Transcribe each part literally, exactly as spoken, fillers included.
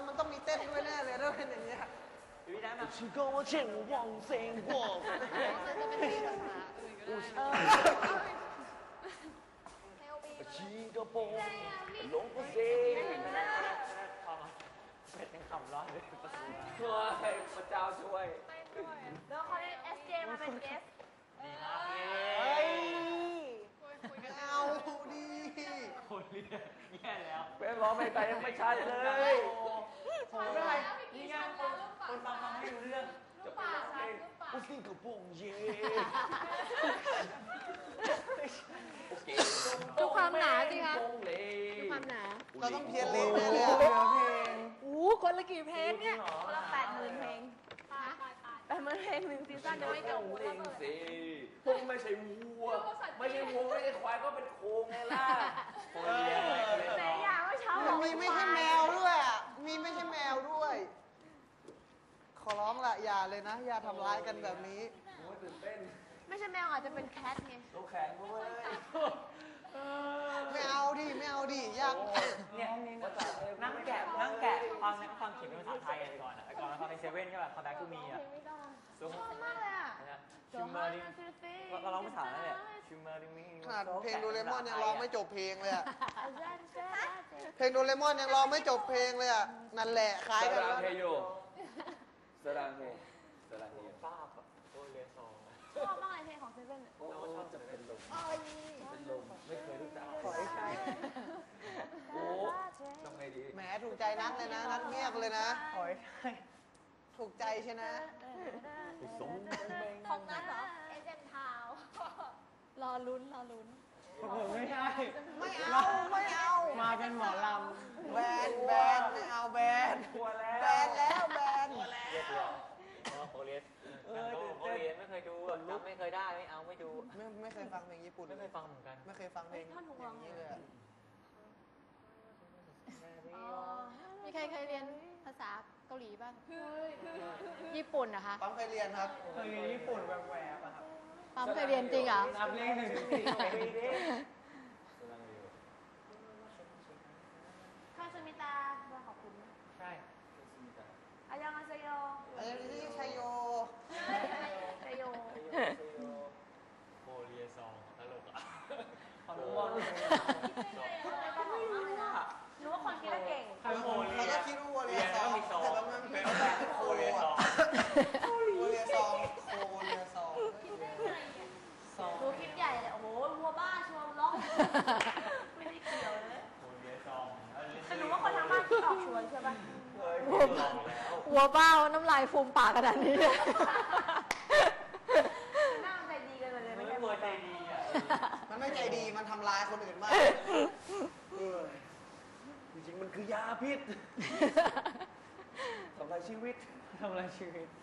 แล้วมันต้องมีเต้นด้วยแน่เลยถ้าเป็นอย่างเงี้ยพี่นะมาฉันก็ว่าเช่นว่องเซงว่องจะเป็นเพลงภาษาอื่นก็ได้ชีกระโปรงลงก็เซงเป็นคำร้อนเลยช่วยพระเจ้าช่วยแล้วเขาได้ เอส เจ มาเป็นเกสดีมากเลยเฮ้ยเอาดีคนเรียนแย่แล้วเป็นร้องไม่ไปยังไม่ชัดเลยไม่เป็นไรนี่ไงคนคนฟังฟังให้รู้เรื่องลูกป่าชัดลูกป่าอุสิงกระโปรงเย่ดูความหนาสิคะดูความหนาเราต้องเพี้ยนเล่นแน่เลยอะเพลงโอ้คนละกี่เพลงเนี่ยคนละแปดหมื่นเพลงแปดหมื่นเพลงหนึ่งซีซั่นจะไม่จบจริงสิพวกไม่ใช่วัวไม่ใช่วัวไม่ใช่ควายก็เป็นโคงไงล่ะโคงเลี้ยงเสียยาว่าเช้ามันมีไม่ใช่แมวด้วยอ่ะมีไม่ใช่แมวด้วยขอร้องละอย่าเลยนะอย่าทำร้ายกันแบบนี้โอ้ยตื่นเต้นไม่ใช่แมวอาจจะเป็นแคทไงโลแข็งด้วยไม่เอาดิไม่เอาดิยากเนี่ยนั่งแกะนั่งแกะฟังฟังเขียนเป็นภาษาไทยอะไรก่อนอ่ะก่อนแล้วฟังในเซเว่นก็แบบคาแบ็กทูมีอ่ะชอบมากเลยอ่ะชิมเมอร์ดิเราร้องภาษาอะไรเนี่ยชิมเมอร์ดิมิขนาดเพลงโดเรมอนยังร้องไม่จบเพลงเลยอ่ะเพลงโดเรมอนยังร้องไม่จบเพลงเลยอ่ะนั่นแหละคล้ายกันแล้วเฮโยสรังเฮสรังเฮป้าบโอเลซองชอบมากเลยเพลงของเซเว่นโอ้ชอบจะเป็นลมเป็นลมไม่เคยรู้จักขอให้ใช่โอ้ทำไงดีแหมถูกใจนัดเลยนะนัดเงียบเลยนะขอให้ใช่ถูกใจใช่นะของนัดเหรอเอเจนทาวรอลุ้นรอลุ้นผมไม่ใช่ไม่เอาไม่เอามาเป็นหมอลำแบนแบนไม่เอาแบนกลัวแล้วแบนแล้วแบนโอเลียนเออโอเลียนไม่เคยดูจำไม่เคยได้ไม่เอาไม่ดูไม่ไม่เคยฟังเพลงญี่ปุ่นไม่เคยฟังเหมือนกันไม่เคยฟังเพลงอย่างนี้เลยมีใครเคยเรียนภาษาเกาหลีบ้างญี่ปุ่นนะคะปั๊มเคยเรียนครับเคยเรียนญี่ปุ่นแวบๆอะครับปั๊มเคยเรียนจริงเหรอนับเลขหนึ่งถึงสี่คาซูมิตาขอบคุณใช่อายังอาเซโยอายังที่ชัยโยชัยโยโมเรียซองตลกอ่ะเขารู้ว่ารู้ว่าคนคิดเก่งเขาก็คิดว่าโมเรียซองแต่บางทีเป็นโคเรียซองโคเรียซองโคเรียซองดูคลิปใหญ่เลยโอ้โหวัวบ้าชวนร้องไม่ได้เกี่ยวเลยโมเรียซองแต่รู้ว่าคนทางบ้านคิดออกชวนใช่ป่ะหัวเบ้าน้ำลายฟูมปากขนาดนี้น่าใจดีกันเลยไม่ใช่วัวใจดีอ่ะมันไม่ใจดีมันทำร้ายคนอื่นมากจริงๆมันคือยาพิษทำลายชีวิตทำลายชีวิต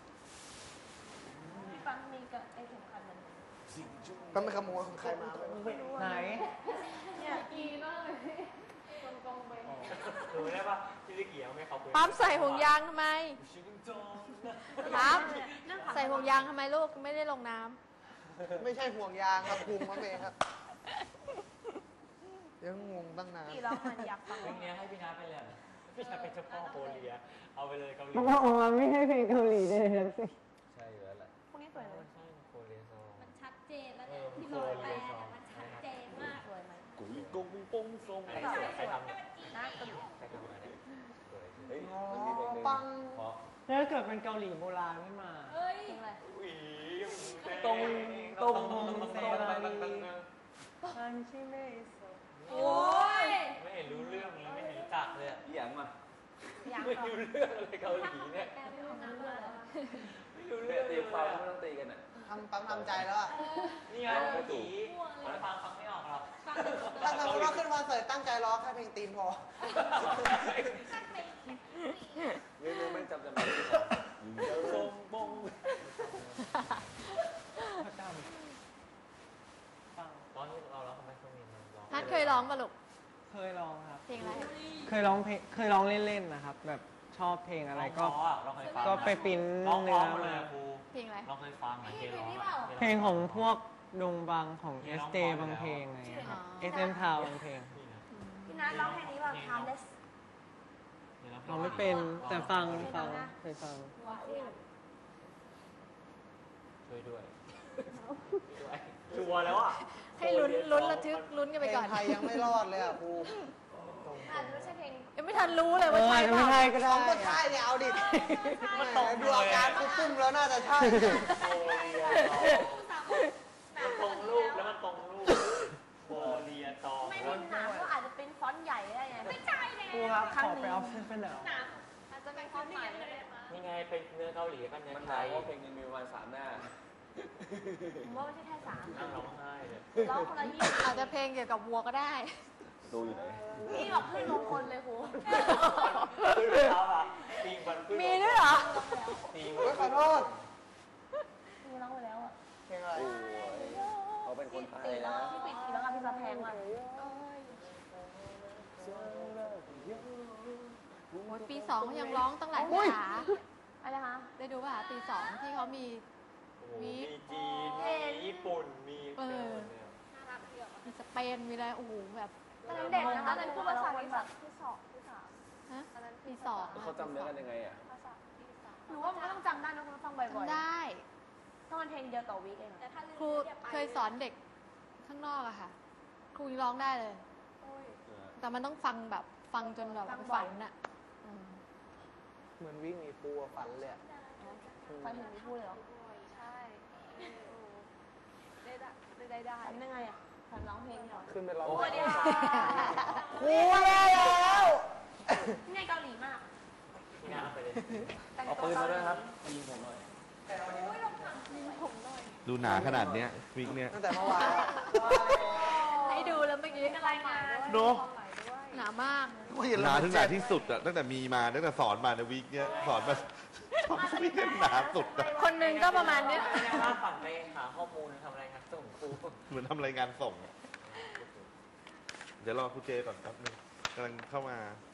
พี่ฟังมีกับไอ้เข็มขัดมันก็ไม่ขโมยของใครมาไหนเนี่ยกีมากเลยคนกองไปรู้ได้ปะพี่ลิเกียวไม่เขาปั๊มใส่ห่วงยางทำไมปั๊มใส่ห่วงยางทำไมลูกไม่ได้ลงน้ำไม่ใช่ห่วงยางครับพุงมะเมย์ครับยังงงตั้งนานพี่ร้องมันอยากฟังเพลงนี้ให้พี่นาไปเลยพี่นาเป็นเจ้าพ่อโคเรียเอาไปเลยเกาหลีมันออกมาไม่ให้เพลงเกาหลีเลยสิใช่แล้วแหละพวกนี้สวยเลยใช่โคเรียซองมันชัดเจนแล้วเนี่ยที่ลอยไปมันชัดเจนมากสวยไหมกุยกงปงทรงใครใครทำน่าตื่นใครทำอะไรเนี่ยเฮ้ยปังแล้วเกิดเป็นเกาหลีโบราณขึ้นมาเฮ้ยอะไรตรงตรงเซราลีอันชิเมสโอ้ยไม่เห็นรู้เรื่องเลยไม่เห็นรู้จักเลยอีหยังมาไม่รู้เรื่องเลยเกาหลีเนี่ยไม่รู้เรื่องตีฟังไม่ต้องตีกันอ่ะทำปั๊มทำใจแล้วอ่ะนี่ไงเมื่อกี้ฟังฟังไม่ออกหรอกถ้าสมมติว่าขึ้นมาเสิร์ตตั้งใจร้องแค่เพลงตีนพอเรื่องนี้ไม่จำจะไม่ได้บงบงฟังตอนนี้เราเราทำไมต้องมีมันร้องฮัทเคยร้องปะลูกเคยร้องครับเพลงอะไรเคยร้องเพลงเคยร้องเล่นๆนะครับแบบชอบเพลงอะไรก็ก็ไปปิ้นเนื้อมาเพลงอะไรเราเคยฟังเพลงร้องเพลงของพวกดงบังของ เอส เจ บางเพลงอะไรครับ เอส เอ็ม Town บางเพลงพี่นัทร้องเพลงนี้แบบ Timeless เราไม่เป็นแต่ฟังฟังเคยฟังช่วยด้วยช่วยชัวร์แล้วอ่ะให้ลุ้นลุ้นระทึกลุ้นกันเพไปลก่อง นไทยยังไม่รอดเลยอ่ะครูอาจจะไม่ใช่เพลงยังไม่ทันรู้เลยเอว่าอใช่จะเปไม่ล่าใช่ก็สได้องคนท้ายเนี่ยเอาดิมันตรงดูอาการครูปุ้มแล้วน่าจะใช่มันตรงรูปแล้วมันตรงรูปโบเลียตองไม่มีหนามก็อาจจะเป็นฟอนต์ใหญ่ได้ไงไม่ใช่ไงครูครับขอไปเอาเส้นเป็นแล้วหนามอาจจะเป็นฟอนต์ใหญ่ก็ได้นี่ไงเป็นเนื้อเกาหลีกันเนี่ยมันไทถามยว่าเพลงนึงมีประมาณสามหน้าผมว่าไม่ใช่แค่สามนั่งร้องไห้เลยร้องคนละยี่สิบอาจจะเพลงเกี่ยวกับวัวก็ได้ดูอยู่ไหนนี่แบบขึ้นมงคลเลยครูขึ้นไปแล้วอ่ะปีงบันขึ้นมีด้วยเหรอปีงเฮ้ยขอโทษครูร้องไปแล้วอ่ะเพลงอะไรโอ้ยเขาเป็นคนไทยตีแล้วนะที่ปิดทีแล้วกันพี่มาแพงว่ะโอ้ยปีสองเขายังร้องตั้งหลายภาษาอะไรคะได้ดูป่ะปีสองที่เขามีมีจีนมีญี่ปุ่นมีเออ มีสเปนมีอะไรโอ้โหแบบตอนนั้นเด็กนะคะตอนนั้นพูดภาษาที่แบบที่สองที่สามฮะปีสองอะเขาจำเนื้อกันยังไงอ่ะภาษาที่สามหนูว่ามันก็ต้องจำได้นะคุณฟังบ่อยจำได้ๆต้องมันเพลงเดียวต่อวีคเองอะครูเคยสอนเด็กข้างนอกอะค่ะ ครูยังร้องได้เลย แต่มันต้องฟังแบบฟังจนแบบฝันอะอืมเหมือนวิ่งหนีปูอะฝันเลยอะฟังเพลงนี้พูดเลยเหรอใช่ได้ได้ได้ได้ทำยังไงอ่ะทำร้องเพลงเหรอขึ้นไปร้องสวัสดีค่ะครูได้แล้วนี่ไงเกาหลีมากที่หน้าไปเลยเอาปืนมาด้วยครับยิงผมหน่อยดูหนาขนาดเนี้ยวิกเนี้ยตั้งแต่เมื่อวานให้ดูแล้วเมื่อกี้เป็นรายงานโนหนามากหนาถึงหนาที่สุดอะตั้งแต่มีมาตั้งแต่สอนมาในวิกเนี้ยสอนมาสอนวิกเนี้ยหนาสุดอะคนหนึ่งก็ประมาณเนี้ยไม่ได้ว่าฝั่งไปหาข้อมูลทำอะไรครับส่งครูเหมือนทำรายงานส่งอะเดี๋ยวรอครูเจก่อนแป๊บนึงกำลังเข้ามา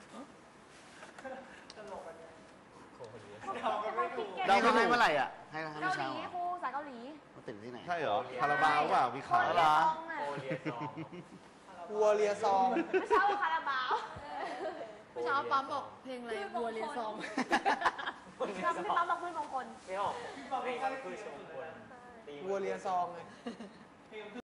เดาให้เมื่อไหร่อ่ะ ให้ให้เกาเมื่อหเช้าลีอ่ะครูสายเกาหลีมาติดที่ไหนใช่เหรอคาราบาวเปล่ามีขายเหรอโบเลียตองวัวเลียซองไม่ใช่ว่าคาราบาวเมื่อเช้าปั๊มบอกเพลงอะไรบัวเรียนซองเราพี่ปั๊มบอกขึ้นมงคลไม่ออกไม่คือชมคนวัวเลียซองไง